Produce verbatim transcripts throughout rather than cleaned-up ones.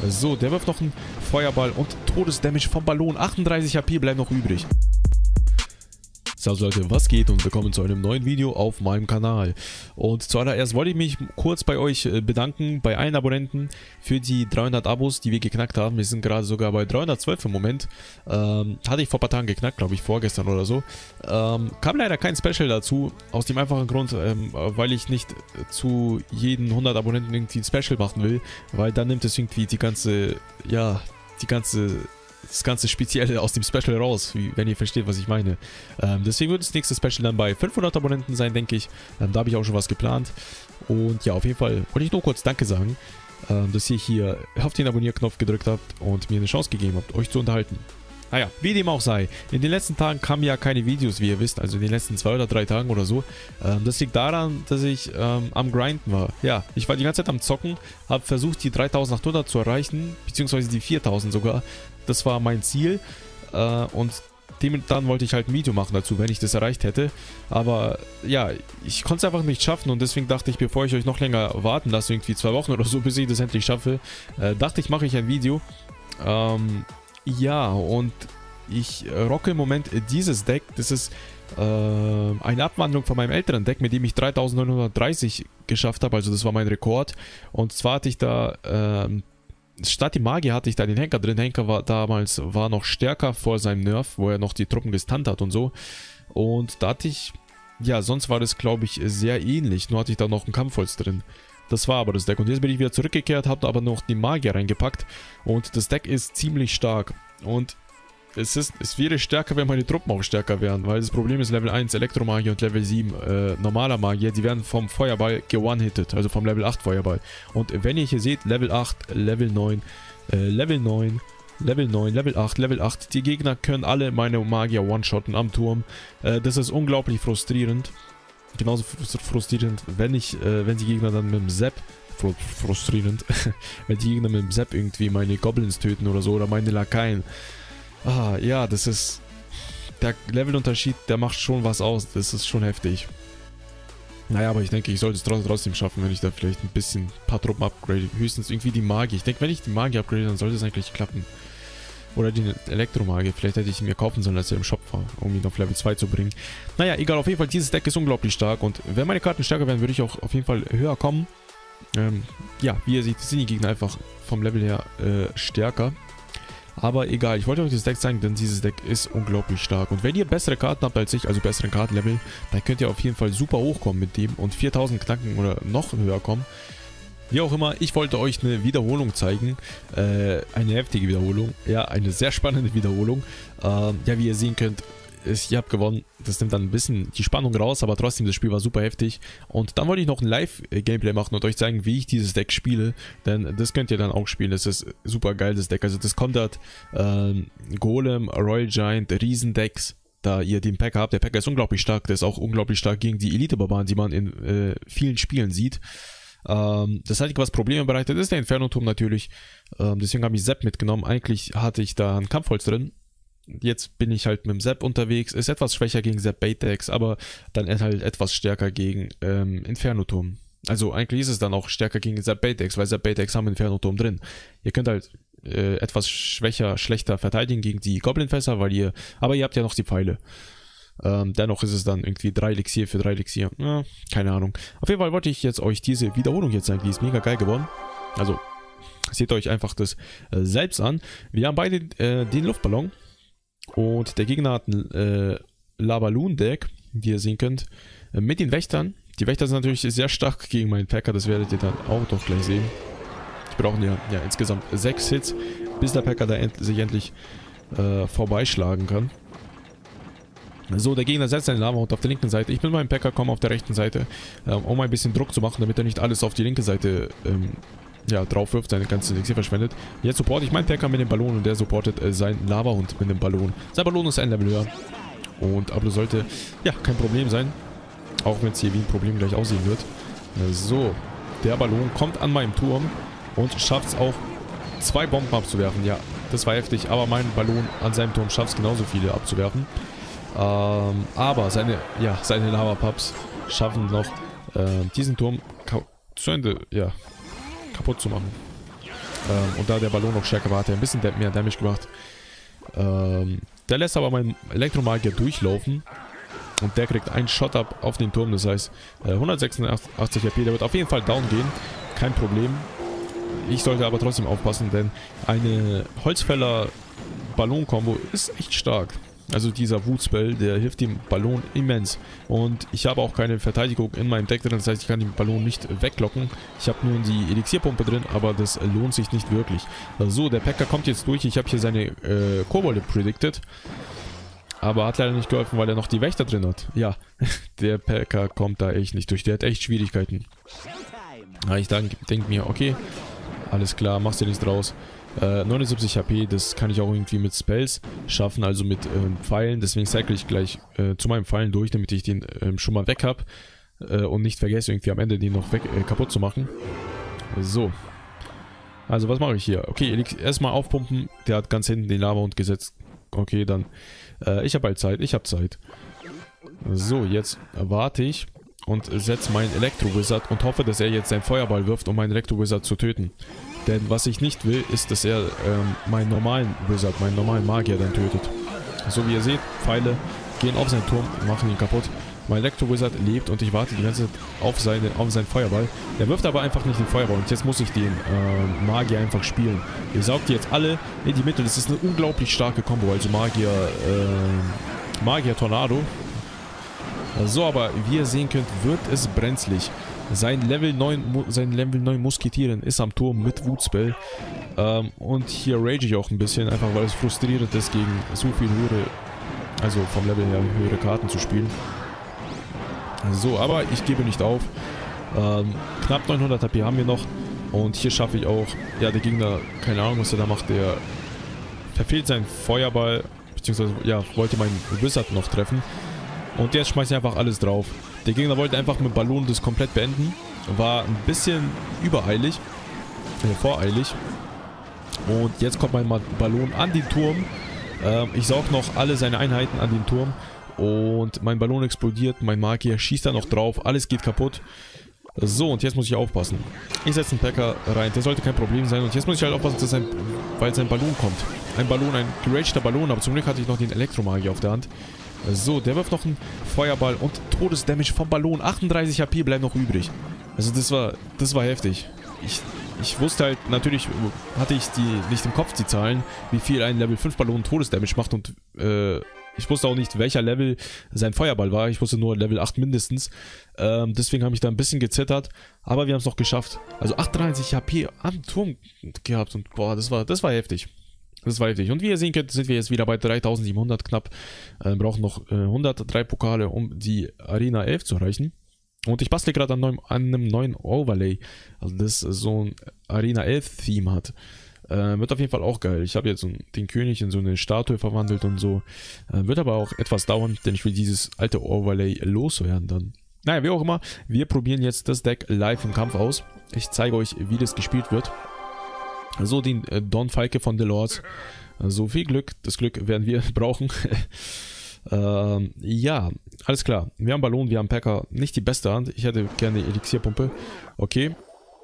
So, der wirft noch einen Feuerball und Todesdamage vom Ballon. achtunddreißig H P bleiben noch übrig. Servus Leute, was geht und willkommen zu einem neuen Video auf meinem Kanal. Und zuallererst wollte ich mich kurz bei euch bedanken, bei allen Abonnenten, für die dreihundert Abos, die wir geknackt haben. Wir sind gerade sogar bei dreihundertzwölf im Moment. Ähm, hatte ich vor ein paar Tagen geknackt, glaube ich, vorgestern oder so. Ähm, kam leider kein Special dazu, aus dem einfachen Grund, ähm, weil ich nicht zu jedem hundert Abonnenten irgendwie ein Special machen will, weil dann nimmt es irgendwie die ganze, ja, die ganze... das ganze Spezielle aus dem Special raus, wie, wenn ihr versteht, was ich meine. Ähm, deswegen wird das nächste Special dann bei fünfhundert Abonnenten sein, denke ich. Ähm, da habe ich auch schon was geplant. Und ja, auf jeden Fall wollte ich nur kurz Danke sagen, ähm, dass ihr hier auf den Abonnierknopf gedrückt habt und mir eine Chance gegeben habt, euch zu unterhalten. Naja, wie dem auch sei. In den letzten Tagen kamen ja keine Videos, wie ihr wisst, also in den letzten zwei oder drei Tagen oder so. Ähm, das liegt daran, dass ich ähm, am Grinden war. Ja, ich war die ganze Zeit am Zocken, habe versucht, die dreitausendachthundert zu erreichen, beziehungsweise die viertausend sogar. Das war mein Ziel äh, und dem, dann wollte ich halt ein Video machen dazu, wenn ich das erreicht hätte. Aber ja, ich konnte es einfach nicht schaffen und deswegen dachte ich, bevor ich euch noch länger warten lasse, irgendwie zwei Wochen oder so, bis ich das endlich schaffe, äh, dachte ich, mache ich ein Video. Ähm... Ja, und ich rocke im Moment dieses Deck. Das ist äh, eine Abwandlung von meinem älteren Deck, mit dem ich dreitausendneunhundertdreißig geschafft habe. Also das war mein Rekord. Und zwar hatte ich da, äh, statt dem Magier hatte ich da den Henker drin. Henker war damals war noch stärker vor seinem Nerf, wo er noch die Truppen gestunt hat und so. Und da hatte ich, ja, sonst war das, glaube ich, sehr ähnlich. Nur hatte ich da noch einen Kampfholz drin. Das war aber das Deck. Und jetzt bin ich wieder zurückgekehrt, habe aber noch die Magier reingepackt. Und das Deck ist ziemlich stark. Und es, ist, es wäre stärker, wenn meine Truppen auch stärker wären. Weil das Problem ist, Level eins Elektromagier und Level sieben äh, normaler Magier, die werden vom Feuerball ge-one-hitted. Also vom Level acht Feuerball. Und wenn ihr hier seht, Level acht, Level neun, äh, Level neun, Level neun, Level acht, Level acht. Die Gegner können alle meine Magier one-shotten am Turm. Äh, das ist unglaublich frustrierend. Genauso frustrierend, wenn ich, äh, wenn die Gegner dann mit dem Sepp, fr frustrierend, wenn die Gegner mit dem Sepp irgendwie meine Goblins töten oder so, oder meine Lakaien. Ah, ja, das ist, der Levelunterschied, der macht schon was aus, das ist schon heftig. Naja, aber ich denke, ich sollte es trotzdem schaffen, wenn ich da vielleicht ein bisschen, ein paar Truppen upgrade, höchstens irgendwie die Magie. Ich denke, wenn ich die Magie upgrade, dann sollte es eigentlich klappen. Oder die Elektromagie. Vielleicht hätte ich ihn mir kaufen sollen, als er im Shop war, um ihn auf Level zwei zu bringen. Naja, egal, auf jeden Fall, dieses Deck ist unglaublich stark. Und wenn meine Karten stärker werden, würde ich auch auf jeden Fall höher kommen. Ähm, ja, wie ihr seht, sind die Gegner einfach vom Level her äh, stärker. Aber egal, ich wollte euch das Deck zeigen, denn dieses Deck ist unglaublich stark. Und wenn ihr bessere Karten habt als ich, also besseren Kartenlevel, dann könnt ihr auf jeden Fall super hochkommen mit dem und viertausend knacken oder noch höher kommen. Wie auch immer, ich wollte euch eine Wiederholung zeigen, äh, eine heftige Wiederholung, ja, eine sehr spannende Wiederholung. Ähm, ja, wie ihr sehen könnt, ist, ihr habt gewonnen, das nimmt dann ein bisschen die Spannung raus, aber trotzdem, das Spiel war super heftig. Und dann wollte ich noch ein Live-Gameplay machen und euch zeigen, wie ich dieses Deck spiele, denn das könnt ihr dann auch spielen, das ist super geil, das Deck. Also das kontert ähm, Golem, Royal Giant, Riesendecks. Da ihr den Packer habt, der Packer ist unglaublich stark, der ist auch unglaublich stark gegen die Elite-Barbaren, die man in äh, vielen Spielen sieht. Ähm, das Einzige, was Probleme bereitet, ist der Inferno-Turm natürlich. Ähm, deswegen habe ich Sepp mitgenommen. Eigentlich hatte ich da ein Kampfholz drin. Jetzt bin ich halt mit dem Sepp unterwegs. Ist etwas schwächer gegen Sepp Baytex, aber dann halt etwas stärker gegen ähm, Inferno-Turm. Also eigentlich ist es dann auch stärker gegen Sepp Baytex, weil Sepp Baytex haben Inferno-Turm drin. Ihr könnt halt äh, etwas schwächer, schlechter verteidigen gegen die Goblin-Fässer, weil ihr, aber ihr habt ja noch die Pfeile. Ähm, dennoch ist es dann irgendwie drei Elixier für drei Elixier. Ja, keine Ahnung. Auf jeden Fall wollte ich jetzt euch diese Wiederholung jetzt zeigen. Die ist mega geil geworden. Also, seht euch einfach das äh, selbst an. Wir haben beide äh, den Luftballon. Und der Gegner hat ein äh, Lava-Loon-Deck, wie ihr sehen könnt, äh, mit den Wächtern. Die Wächter sind natürlich sehr stark gegen meinen Packer. Das werdet ihr dann auch doch gleich sehen. Ich brauche ja, ja insgesamt sechs Hits, bis der Packer da end sich endlich äh, vorbeischlagen kann. So, der Gegner setzt seinen Lava-Hund auf der linken Seite. Ich bin beim Packer, komme auf der rechten Seite, ähm, um ein bisschen Druck zu machen, damit er nicht alles auf die linke Seite ähm, ja, drauf wirft, seine ganze Elixier verschwendet. Jetzt supporte ich meinen Packer mit dem Ballon und der supportet äh, seinen Lava-Hund mit dem Ballon. Sein Ballon ist ein Level höher. Und Ablo sollte, ja, kein Problem sein. Auch wenn es hier wie ein Problem gleich aussehen wird. Äh, so, der Ballon kommt an meinem Turm und schafft es auch, zwei Bomben abzuwerfen. Ja, das war heftig, aber mein Ballon an seinem Turm schafft es genauso viele abzuwerfen. Ähm, aber seine, ja, seine Lava-Pups schaffen noch, äh, diesen Turm zu Ende, ja, kaputt zu machen. Ähm, und da der Ballon noch stärker war, hat er ein bisschen mehr Damage gemacht. Ähm, der lässt aber meinen Elektromagier durchlaufen. Und der kriegt einen Shot-Up auf den Turm. Das heißt, äh, hundertsechsundachtzig H P. Der wird auf jeden Fall down gehen. Kein Problem. Ich sollte aber trotzdem aufpassen, denn eine Holzfäller-Ballon-Kombo ist echt stark. Also dieser Wutspell, der hilft dem Ballon immens. Und ich habe auch keine Verteidigung in meinem Deck drin, das heißt, ich kann den Ballon nicht weglocken. Ich habe nur die Elixierpumpe drin, aber das lohnt sich nicht wirklich. So, der P E K K A kommt jetzt durch. Ich habe hier seine äh, Kobolde predicted. Aber hat leider nicht geholfen, weil er noch die Wächter drin hat. Ja, der P E K K A kommt da echt nicht durch. Der hat echt Schwierigkeiten. Ja, ich denke mir, okay, alles klar, machst du nichts draus. Äh, neunundsiebzig H P, das kann ich auch irgendwie mit Spells schaffen, also mit ähm, Pfeilen. Deswegen cycle ich gleich äh, zu meinem Pfeilen durch, damit ich den ähm, schon mal weg habe. Äh, und nicht vergesse, irgendwie am Ende den noch weg, äh, kaputt zu machen. So. Also, was mache ich hier? Okay, erstmal aufpumpen. Der hat ganz hinten den Lava-Hund gesetzt. Okay, dann. Äh, ich habe halt Zeit, ich habe Zeit. So, jetzt warte ich und setze meinen Elektro-Wizard und hoffe, dass er jetzt seinen Feuerball wirft, um meinen Elektro-Wizard zu töten. Denn was ich nicht will, ist, dass er ähm, meinen normalen Wizard, meinen normalen Magier dann tötet. So wie ihr seht, Pfeile gehen auf seinen Turm, machen ihn kaputt. Mein Elektro-Wizard lebt und ich warte die ganze Zeit auf, seine, auf seinen Feuerball. Der wirft aber einfach nicht den Feuerball und jetzt muss ich den äh, Magier einfach spielen. Ihr saugt die jetzt alle in die Mitte. Das ist eine unglaublich starke Kombo, also Magier, äh, Magier Tornado. So, aber wie ihr sehen könnt, wird es brenzlig. Sein Level neun, sein Level neun Musketieren ist am Turm mit Wutspell. Ähm, und hier rage ich auch ein bisschen, einfach weil es frustrierend ist, gegen so viel höhere, also vom Level her höhere Karten zu spielen. So, aber ich gebe nicht auf. Ähm, knapp neunhundert H P haben wir noch. Und hier schaffe ich auch, ja, der Gegner, keine Ahnung, was er da macht, der verfehlt seinen Feuerball, beziehungsweise, ja, wollte meinen Wizard noch treffen. Und jetzt schmeißt er einfach alles drauf. Der Gegner wollte einfach mit Ballon das komplett beenden. War ein bisschen übereilig. Äh, voreilig. Und jetzt kommt mein Ballon an den Turm. Ähm, ich saug noch alle seine Einheiten an den Turm. Und mein Ballon explodiert. Mein Magier schießt da noch drauf. Alles geht kaputt. So, und jetzt muss ich aufpassen. Ich setze einen P E K K A rein. Der sollte kein Problem sein. Und jetzt muss ich halt aufpassen, dass sein, weil sein Ballon kommt. Ein Ballon, ein geragter Ballon. Aber zum Glück hatte ich noch den Elektromagier auf der Hand. So, der wirft noch einen Feuerball und Todesdamage vom Ballon. achtunddreißig H P bleibt noch übrig. Also das war, das war heftig. Ich, ich wusste halt, natürlich hatte ich die nicht im Kopf, die Zahlen, wie viel ein Level fünf Ballon Todesdamage macht. Und äh, ich wusste auch nicht, welcher Level sein Feuerball war. Ich wusste nur Level acht mindestens. Ähm, deswegen habe ich da ein bisschen gezittert. Aber wir haben es noch geschafft. Also achtunddreißig H P am Turm gehabt. Und boah, das war, das war heftig. Das war heftig. Und wie ihr sehen könnt, sind wir jetzt wieder bei dreitausendsiebenhundert knapp. Wir äh, brauchen noch äh, hundertdrei Pokale, um die Arena elf zu erreichen. Und ich bastle gerade an, an einem neuen Overlay. Also das so ein Arena elf Theme hat. Äh, wird auf jeden Fall auch geil. Ich habe jetzt so den König in so eine Statue verwandelt und so. Äh, wird aber auch etwas dauern, denn ich will dieses alte Overlay loswerden dann. Naja, wie auch immer. Wir probieren jetzt das Deck live im Kampf aus. Ich zeige euch, wie das gespielt wird. So, den äh, Don Falke von The Lords. So also viel Glück. Das Glück werden wir brauchen. ähm, ja, alles klar. Wir haben Ballon, wir haben P E K K A. Nicht die beste Hand. Ich hätte gerne Elixierpumpe. Okay.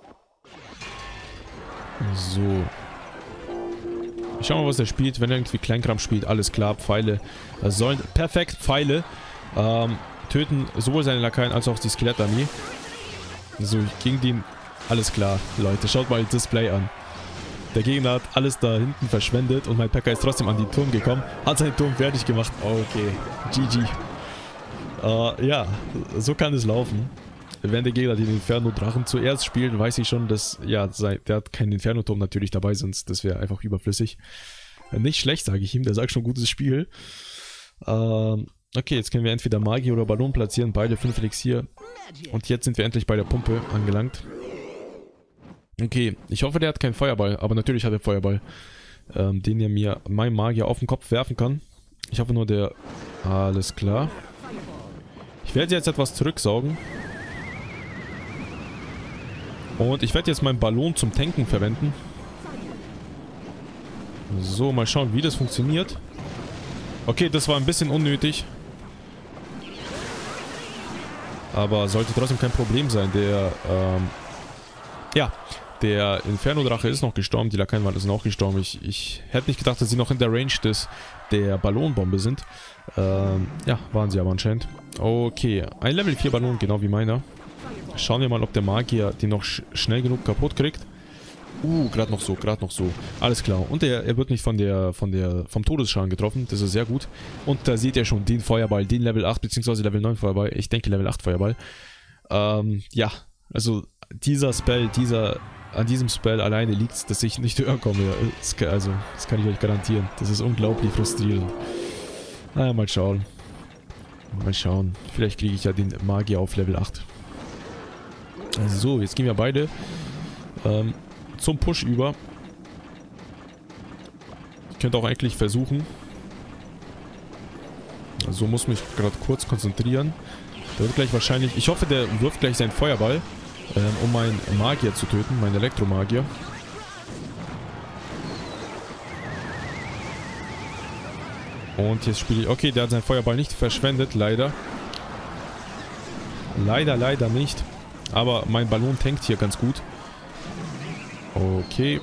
So. Ich schau mal, was er spielt. Wenn er irgendwie Kleinkram spielt, alles klar. Pfeile das sollen perfekt Pfeile ähm, töten sowohl seine Lakaien als auch die Skelettarmee. So, gegen den. Alles klar, Leute. Schaut mal das Display an. Der Gegner hat alles da hinten verschwendet und mein P E K K A ist trotzdem an den Turm gekommen. Hat seinen Turm fertig gemacht. Okay, G G. Uh, ja, so kann es laufen. Wenn der Gegner den Inferno-Drachen zuerst spielt, weiß ich schon, dass, ja, der hat keinen Inferno-Turm natürlich dabei, sonst das wäre einfach überflüssig. Nicht schlecht, sage ich ihm, der sagt schon gutes Spiel. Uh, okay, jetzt können wir entweder Magie oder Ballon platzieren, beide fünf Elixier. Und jetzt sind wir endlich bei der Pumpe angelangt. Okay, ich hoffe, der hat keinen Feuerball, aber natürlich hat er Feuerball, ähm, den er mir, mein Magier, auf den Kopf werfen kann. Ich hoffe nur, der... Alles klar. Ich werde jetzt etwas zurücksaugen. Und ich werde jetzt meinen Ballon zum Tanken verwenden. So, mal schauen, wie das funktioniert. Okay, das war ein bisschen unnötig. Aber sollte trotzdem kein Problem sein. Der, ähm... Ja, Der Inferno-Drache ist noch gestorben, die Lakaienwand sind auch gestorben. Ich, ich hätte nicht gedacht, dass sie noch in der Range des, der Ballonbombe sind. Ähm, ja, waren sie aber anscheinend. Okay, ein Level vier Ballon, genau wie meiner. Schauen wir mal, ob der Magier den noch sch schnell genug kaputt kriegt. Uh, gerade noch so, gerade noch so. Alles klar. Und er, er wird nicht von der, von der, vom Todesschaden getroffen. Das ist sehr gut. Und da seht ihr schon den Feuerball, den Level acht bzw. Level neun Feuerball. Ich denke Level acht Feuerball. Ähm, ja, also dieser Spell, dieser, an diesem Spell alleine liegt es, dass ich nicht höher komme. Das kann, also, das kann ich euch garantieren. Das ist unglaublich frustrierend. Naja, mal schauen. Mal schauen. Vielleicht kriege ich ja den Magier auf Level acht. So, jetzt gehen wir beide ähm, zum Push über. Ich könnte auch eigentlich versuchen. Also muss mich gerade kurz konzentrieren. Der wird gleich wahrscheinlich... Ich hoffe, der wirft gleich seinen Feuerball, ähm, um meinen Magier zu töten, meinen Elektromagier. Und jetzt spiele ich... Okay, der hat seinen Feuerball nicht verschwendet, leider. Leider, leider nicht. Aber mein Ballon tankt hier ganz gut. Okay.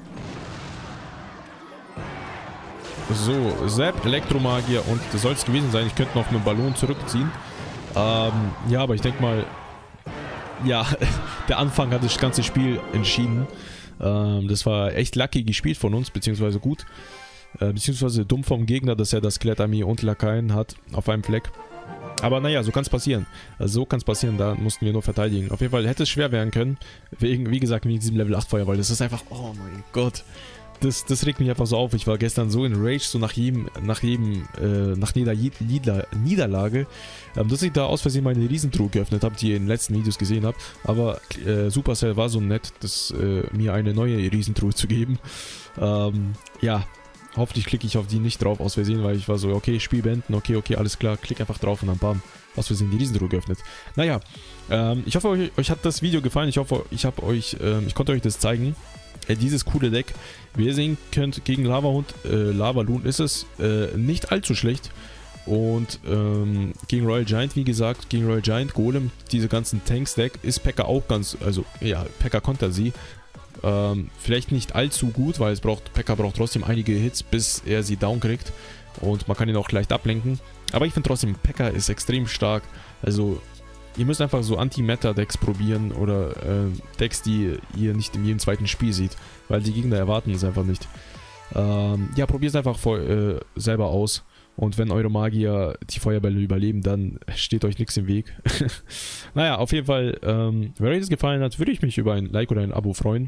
So, Zap, Elektromagier und das soll es gewesen sein. Ich könnte noch mit dem Ballon zurückziehen. Ähm, ja, aber ich denke mal... Ja, der Anfang hat das ganze Spiel entschieden. Ähm, das war echt lucky gespielt von uns, beziehungsweise gut. Äh, beziehungsweise dumm vom Gegner, dass er das Skelettarmee und Lakaien hat auf einem Fleck. Aber naja, so kann es passieren. Also so kann es passieren, da mussten wir nur verteidigen. Auf jeden Fall hätte es schwer werden können. Wegen, wie gesagt, wegen diesem Level acht Feuerball. Das ist einfach, oh mein Gott. Das, das regt mich einfach so auf. Ich war gestern so in Rage, so nach jedem, nach jedem, äh, nach jeder Nieder Niederlage, ähm, dass ich da aus Versehen meine Riesentruhe geöffnet habe, die ihr in den letzten Videos gesehen habt. Aber äh, Supercell war so nett, das, äh, mir eine neue Riesentruhe zu geben. Ähm, ja. Hoffentlich klicke ich auf die nicht drauf aus Versehen, weil ich war so, okay, Spiel beenden, okay, okay, alles klar, klick einfach drauf und dann bam, aus Versehen die Riesentruhe geöffnet. Naja, ähm, ich hoffe, euch, euch hat das Video gefallen, ich hoffe, ich habe euch, ähm, ich konnte euch das zeigen. Äh, dieses coole Deck, wie ihr sehen könnt, gegen Lavahund, äh, Lavaloon ist es äh, nicht allzu schlecht. Und ähm, gegen Royal Giant, wie gesagt, gegen Royal Giant, Golem, diese ganzen Tanks-Deck, ist P E K K A auch ganz, also, ja, P E K K A kontert sie. Ähm, vielleicht nicht allzu gut, weil es braucht, P E K K A braucht trotzdem einige Hits, bis er sie down kriegt. Und man kann ihn auch leicht ablenken. Aber ich finde trotzdem, P E K K A ist extrem stark. Also, ihr müsst einfach so Anti-Meta-Decks probieren oder äh, Decks, die ihr nicht in jedem zweiten Spiel seht. Weil die Gegner erwarten es einfach nicht. Ähm, ja, probiert es einfach vor, äh, selber aus. Und wenn eure Magier die Feuerbälle überleben, dann steht euch nichts im Weg. Naja, auf jeden Fall, ähm, wenn euch das gefallen hat, würde ich mich über ein Like oder ein Abo freuen.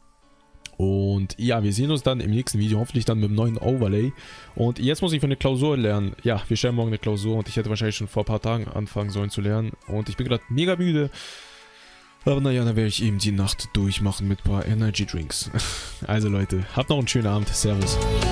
Und ja, wir sehen uns dann im nächsten Video, hoffentlich dann mit dem neuen Overlay. Und jetzt muss ich für eine Klausur lernen. Ja, wir stellen morgen eine Klausur und ich hätte wahrscheinlich schon vor ein paar Tagen anfangen sollen zu lernen. Und ich bin gerade mega müde. Aber naja, dann werde ich eben die Nacht durchmachen mit ein paar Energy Drinks. Also Leute, habt noch einen schönen Abend. Servus.